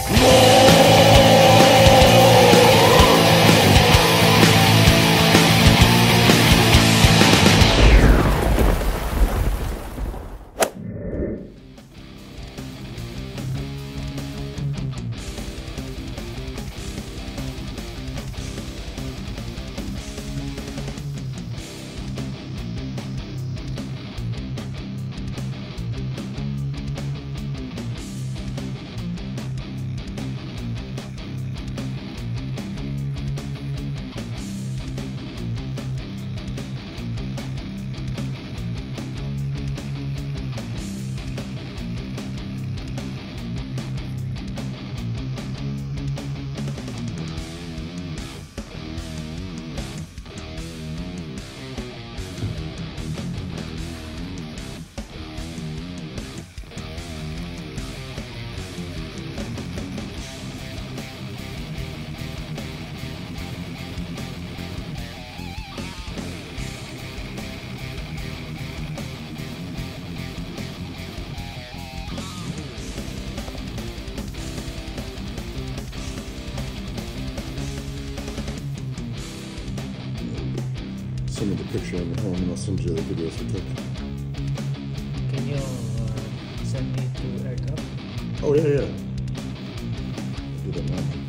Send me the picture of it home and I'll send you the videos we took. Can you send me to AirDrop? Oh, yeah. Do that now.